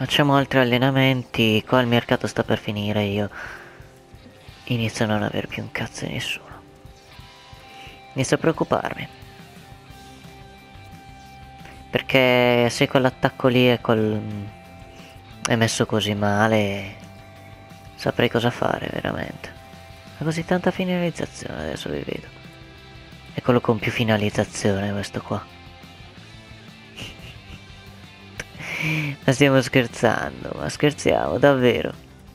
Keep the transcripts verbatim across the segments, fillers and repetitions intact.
Facciamo altri allenamenti. Qua il mercato sta per finire. Io inizio a non avere più un cazzo di nessuno. Inizio a preoccuparmi. Perché se quell'attacco lì è, col... è messo così male, saprei cosa fare veramente. Ha così tanta finalizzazione, adesso vi vedo. È quello con più finalizzazione questo qua. Ma stiamo scherzando, ma scherziamo davvero.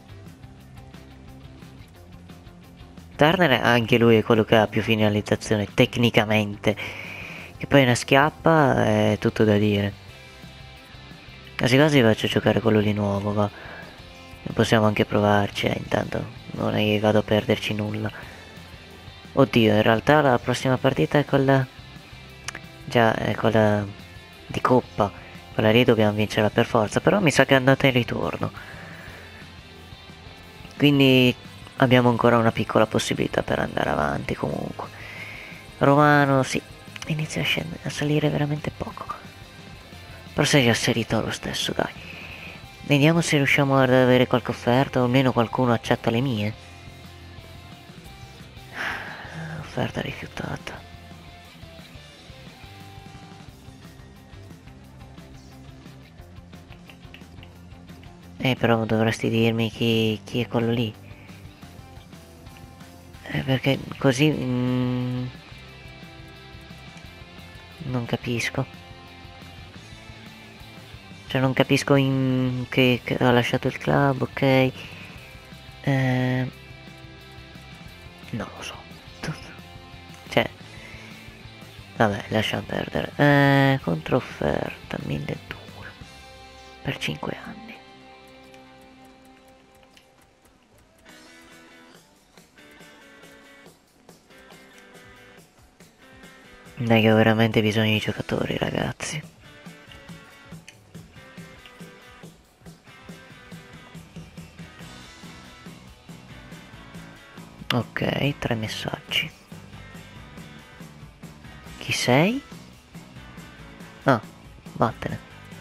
Turner anche lui è quello che ha più finalizzazione tecnicamente. Che poi una schiappa è tutto da dire. Quasi quasi faccio giocare quello lì nuovo, va. Possiamo anche provarci, eh, intanto non è che vado a perderci nulla. Oddio, in realtà la prossima partita è quella... Già, è quella di Coppa. Quella lì dobbiamo vincerla per forza, però mi sa che è andata in ritorno. Quindi abbiamo ancora una piccola possibilità per andare avanti comunque. Romano, sì, inizia a, scendere, a salire veramente poco. Però si è già salito lo stesso, dai. Vediamo se riusciamo ad avere qualche offerta o almeno qualcuno accetta le mie. Offerta rifiutata. Eh, però dovresti dirmi chi, chi è quello lì. Eh, perché così... Mm, non capisco. Cioè non capisco in che, che ha lasciato il club, ok. Eh, non lo so. Cioè... Vabbè, lasciamo perdere. Eh, controfferta milleduecento per cinque anni. Dai che ho veramente bisogno di giocatori, ragazzi. Ok, tre messaggi. Chi sei? Ah, vattene.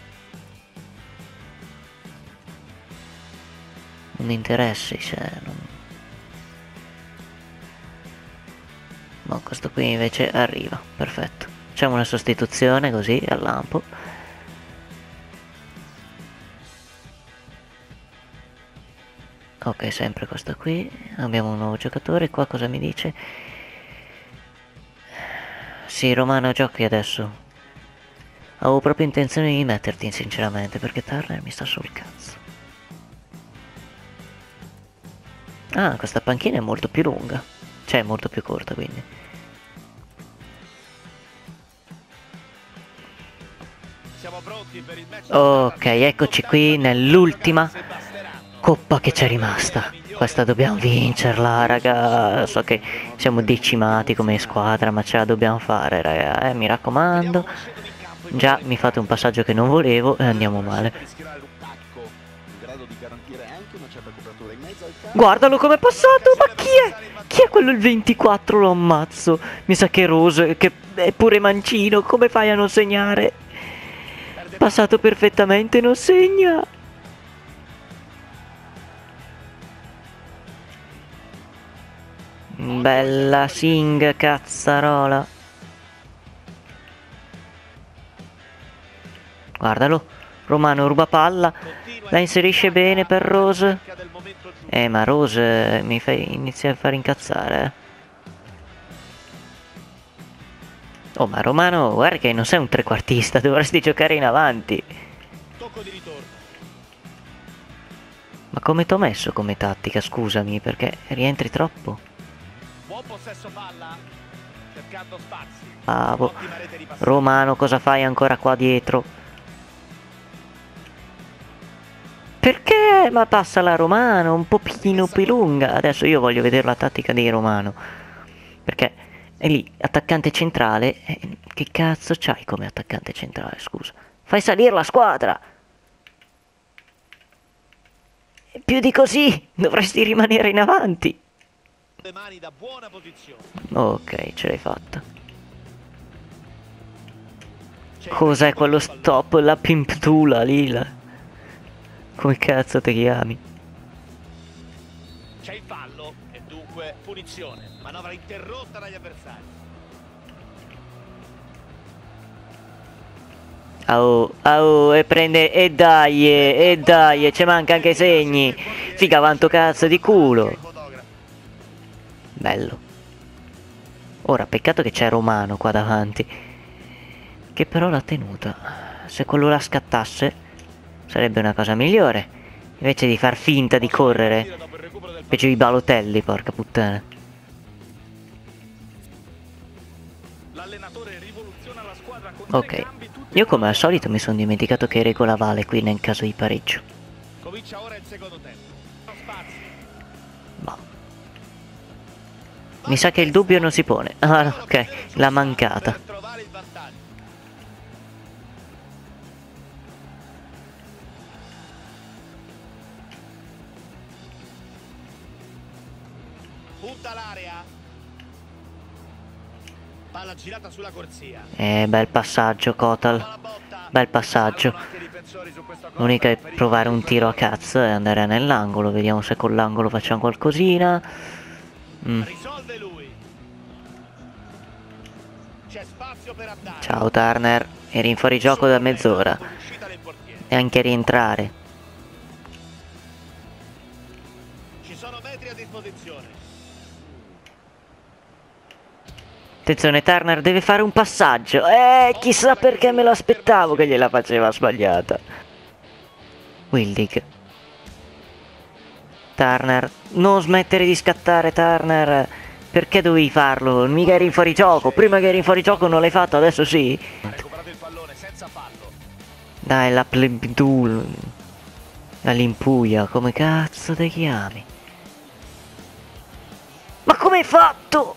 Non mi interessi se non... No, questo qui invece arriva, perfetto. Facciamo una sostituzione così al lampo. Ok, sempre questo qui. Abbiamo un nuovo giocatore. Qua cosa mi dice? Sì, Romano, giochi adesso. Avevo proprio intenzione di metterti, sinceramente, perché Turner mi sta sul cazzo. Ah, questa panchina è molto più lunga. Cioè, molto più corta, quindi. Ok, eccoci qui nell'ultima coppa che c'è rimasta. Questa dobbiamo vincerla, raga. So che siamo decimati come squadra, ma ce la dobbiamo fare, raga. Eh, mi raccomando. Già mi fate un passaggio che non volevo e andiamo male. Guardalo com'è passato, ma chi è? Chi è quello il ventiquattro? Lo ammazzo. Mi sa che è Rose, che è pure mancino. Come fai a non segnare? Passato perfettamente, non segna. Bella Sing, cazzarola. Guardalo. Romano ruba palla. La inserisce bene per Rose. Eh, ma Rose mi fai inizia a far incazzare. Eh. Oh, ma Romano, guarda che non sei un trequartista, dovresti giocare in avanti. Ma come t'ho messo come tattica, scusami, perché rientri troppo? Bravo. Romano, cosa fai ancora qua dietro? Perché? Ma passa la Romano, un pochino più lunga. Adesso io voglio vedere la tattica di Romano. Perché è lì, attaccante centrale. Eh, che cazzo c'hai come attaccante centrale, scusa? Fai salire la squadra! Più di così, dovresti rimanere in avanti. Ok, ce l'hai fatta. Cos'è quello stop? La pimptula lì? La... Come cazzo ti chiami? C'è il fallo e dunque punizione. Manovra interrotta dagli avversari. Oh, oh, e prende, e dai, e dai, ci manca anche i segni. Figa, quanto cazzo di culo. Bello. Ora, peccato che c'è Romano qua davanti, che però l'ha tenuta. Se quello la scattasse, sarebbe una cosa migliore. Invece di far finta di correre, invece di Balotelli, porca puttana. Ok, io come al solito mi sono dimenticato che regola vale qui nel caso di pareggio. Comincia ora il secondo tempo. Boh. Mi sa che il dubbio non si pone. Ah, ok, l'ha mancata. Punta l'area. Palla girata sulla corsia. Eh, bel passaggio, Kotal. Bel passaggio. L'unica è provare un tiro a cazzo e andare nell'angolo. Vediamo se con l'angolo facciamo qualcosina. Mm. Risolve lui. C'è spazio per andare. Ciao Turner, eri in fuorigioco da mezz'ora. E anche rientrare. Ci sono metri a disposizione. Attenzione, Turner deve fare un passaggio. Eh, chissà perché me lo aspettavo che gliela faceva sbagliata. Wildig. Turner, non smettere di scattare, Turner. Perché dovevi farlo? Mica eri in fuorigioco. Prima che eri in fuorigioco non l'hai fatto, adesso sì. Ha recuperato il pallone senza fallo. Dai, la Plebdul. Dall'Impuia, come cazzo ti chiami? Ma come hai fatto?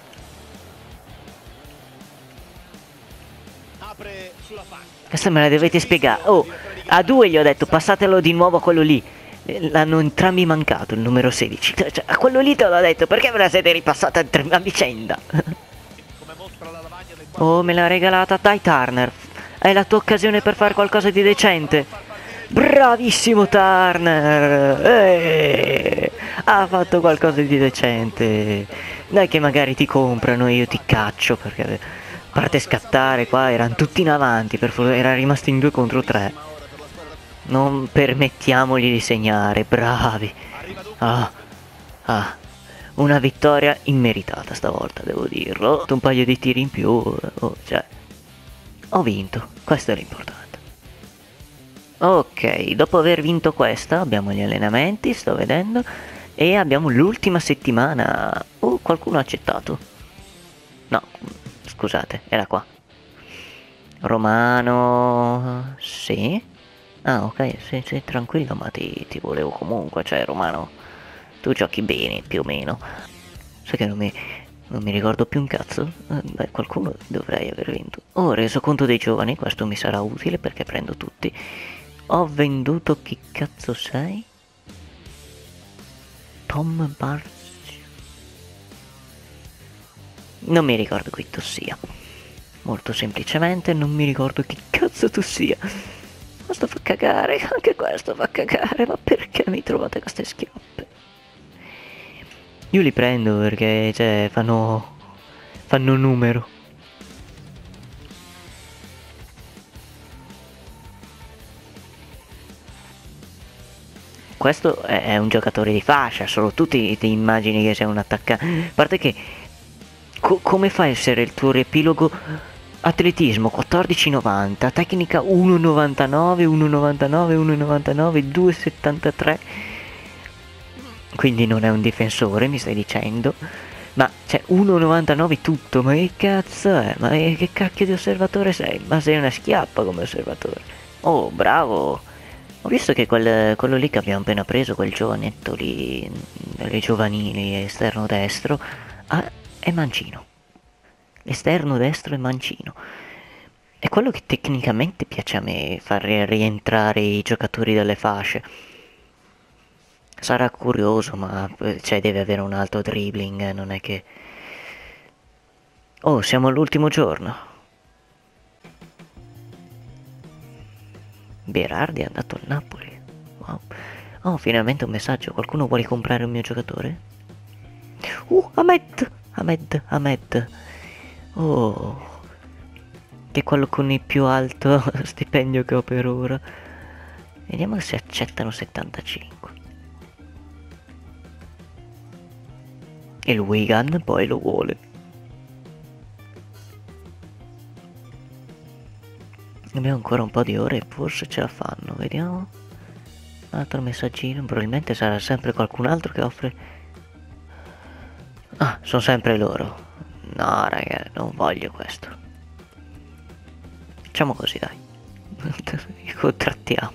Apre sulla fascia. Questa me la dovete spiegare. Oh, a due gli ho detto passatelo di nuovo a quello lì. L'hanno entrambi mancato, il numero sedici. Cioè, a quello lì te l'ho detto, perché me la siete ripassata a vicenda? Oh, me l'ha regalata. Dai Turner, è la tua occasione per fare qualcosa di decente. Bravissimo Turner. Eh, ha fatto qualcosa di decente. Dai che magari ti comprano e io ti caccio, perché... A parte scattare qua, erano tutti in avanti, per favore, era rimasto in due contro tre. Non permettiamogli di segnare, bravi. Ah, ah, una vittoria immeritata stavolta, devo dirlo. Un paio di tiri in più, oh, cioè, ho vinto, questo è l'importante. Ok, dopo aver vinto questa, abbiamo gli allenamenti, sto vedendo, e abbiamo l'ultima settimana. Oh, qualcuno ha accettato. No, scusate, era qua. Romano... Sì? Ah, ok, sì, sì, tranquillo, ma ti, ti volevo comunque, cioè, Romano, tu giochi bene, più o meno. Sai che non mi, non mi ricordo più un cazzo? Eh, beh, qualcuno dovrei aver vinto. Ho reso conto dei giovani, questo mi sarà utile perché prendo tutti. Ho venduto, chi cazzo sei? Tom Barz... Non mi ricordo qui tu sia. Molto semplicemente non mi ricordo chi cazzo tu sia. Questo fa cagare, anche questo fa cagare, ma perché mi trovate queste schiappe? Io li prendo perché, cioè, fanno... fanno numero. Questo è un giocatore di fascia, solo tu ti, ti immagini che sia un attaccante. A parte che... Co come fa a essere il tuo riepilogo? Atletismo quattordici novanta, tecnica uno novantanove, uno novantanove, uno novantanove, due settantatré. Quindi non è un difensore, mi stai dicendo? Ma c'è uno novantanove tutto, ma che cazzo è? Ma che cacchio di osservatore sei? Ma sei una schiappa come osservatore. Oh, bravo! Ho visto che quel, quello lì che abbiamo appena preso, quel giovanetto lì, delle giovanili, esterno destro, ah, è mancino. L'esterno destro è mancino. È quello che tecnicamente piace a me, far rientrare i giocatori dalle fasce. Sarà curioso, ma cioè deve avere un alto dribbling, eh, non è che... Oh, siamo all'ultimo giorno. Berardi è andato al Napoli. Wow. Oh, finalmente un messaggio. Qualcuno vuole comprare un mio giocatore? Uh, Ahmed! Ahmed, Ahmed. Oh, che è quello con il più alto stipendio che ho per ora. Vediamo se accettano settantacinque. E il Wigan poi lo vuole. Abbiamo ancora un po' di ore, forse ce la fanno, vediamo. Un altro messaggino, probabilmente sarà sempre qualcun altro che offre. Ah, sono sempre loro. No, raga, non voglio questo. Facciamo così, dai. Li contrattiamo.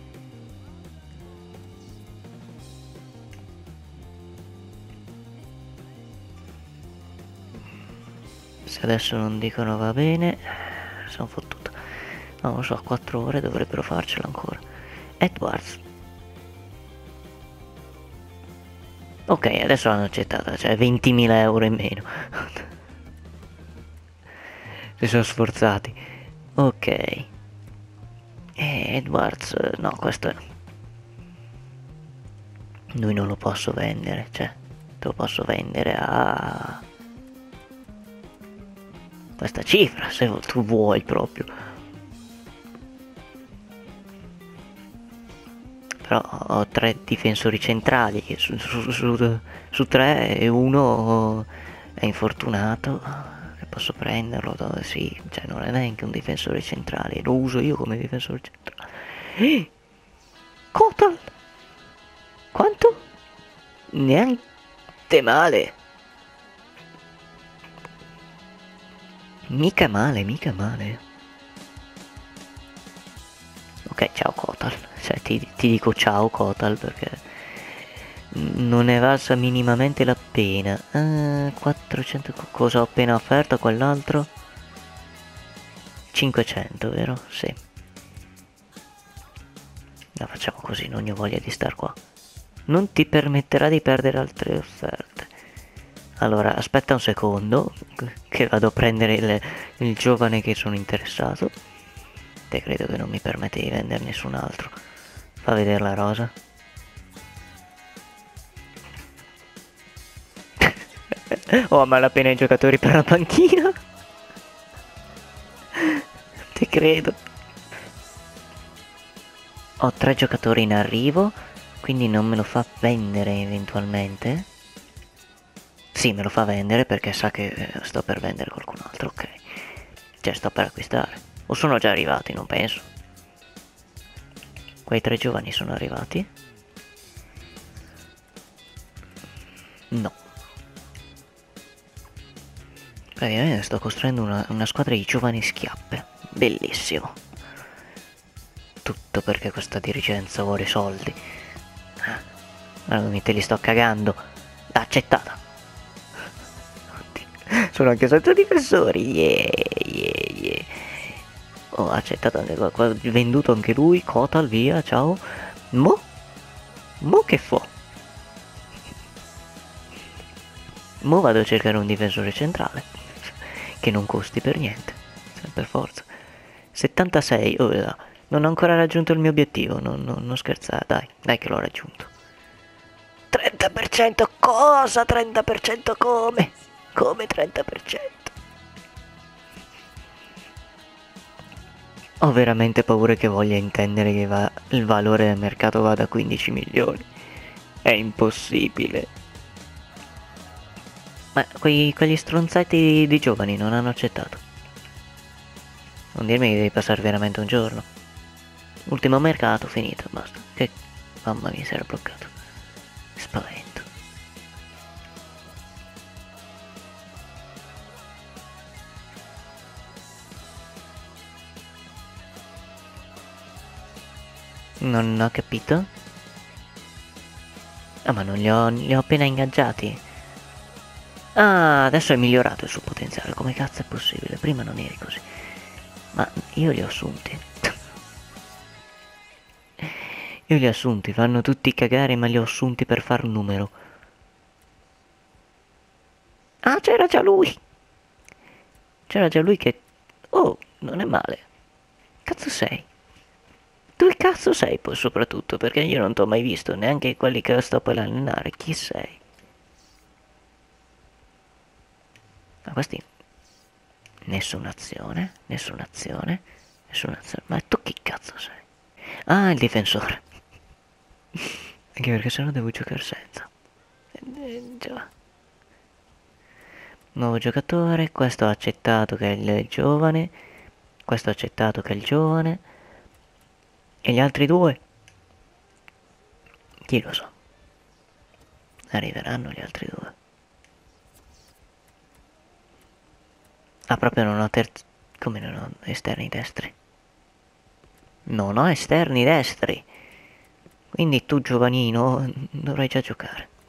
Se adesso non dicono va bene, sono fottuto. No, non lo so, quattro ore dovrebbero farcela ancora. Edwards. Ok, adesso l'hanno accettata, cioè ventimila euro in meno. Si sono sforzati. Ok. E Edwards, no, questo è... Lui non lo posso vendere, cioè, te lo posso vendere a... questa cifra, se tu vuoi proprio. Però ho tre difensori centrali che su, su, su, su tre e uno è infortunato, che posso prenderlo, dove sì, cioè non è neanche un difensore centrale, lo uso io come difensore centrale. Eh, Kotal! Quanto? Neanche male. Mica male, mica male. Ok, ciao Kotal. Cioè, ti, ti dico ciao Kotal perché non ne valsa minimamente la pena. Uh, quattrocento, cosa ho appena offerto a quell'altro? cinquecento, vero? Sì. La facciamo così, non ne ho voglia di star qua. Non ti permetterà di perdere altre offerte. Allora, aspetta un secondo, che vado a prendere il, il giovane che sono interessato. Te credo che non mi permette di vendere nessun altro. Fa vedere la rosa. Ho a malapena i giocatori per la panchina. Te credo. Ho tre giocatori in arrivo, quindi non me lo fa vendere eventualmente. Sì, me lo fa vendere perché sa che sto per vendere qualcun altro, ok. Cioè, sto per acquistare. O sono già arrivati, non penso. Quei tre giovani sono arrivati? No. Praticamente sto costruendo una, una squadra di giovani schiappe. Bellissimo. Tutto perché questa dirigenza vuole soldi. Allora mi te li sto cagando. L'ha accettata. Oddio. Sono anche senza difensori. Yeah, yeah, yeah. Ho accettato anche qua, qua. Venduto anche lui. Kotal, via, ciao. Mo? Mo che fo? Mo vado a cercare un difensore centrale. Che non costi per niente. Per forza. settantasei. Oh, là. Non ho ancora raggiunto il mio obiettivo. Non, non, non scherzare. Dai, dai che l'ho raggiunto. trenta per cento cosa? trenta per cento come? Come trenta per cento? Ho veramente paura che voglia intendere che va, il valore del mercato vada a quindici milioni. È impossibile. Ma quei, quegli stronzati di, di giovani non hanno accettato. Non dirmi che devi passare veramente un giorno. Ultimo mercato, finito, basta. Che... Mamma mia, si era bloccato. Spavento. Non ho capito. Ah, ma non li ho, li ho appena ingaggiati. Ah, adesso è migliorato il suo potenziale. Come cazzo è possibile? Prima non eri così. Ma io li ho assunti. Io li ho assunti, fanno tutti cagare, ma li ho assunti per far un numero. Ah, c'era già lui! C'era già lui che... Oh, non è male. Cazzo sei? Dove cazzo sei poi soprattutto? Perché io non t'ho mai visto, neanche quelli che sto per allenare. Chi sei? Ma questi... Nessuna azione, nessuna azione, nessuna azione. Ma tu chi cazzo sei? Ah, il difensore. Anche perché sennò devo giocare senza. Eh, già. Nuovo giocatore, questo ha accettato che è il giovane, questo ha accettato che è il giovane. E gli altri due? Chi lo so. Arriveranno gli altri due. Ah, proprio non ho terzi... Come non ho esterni destri? Non ho esterni destri. Quindi tu giovanino dovrai già giocare.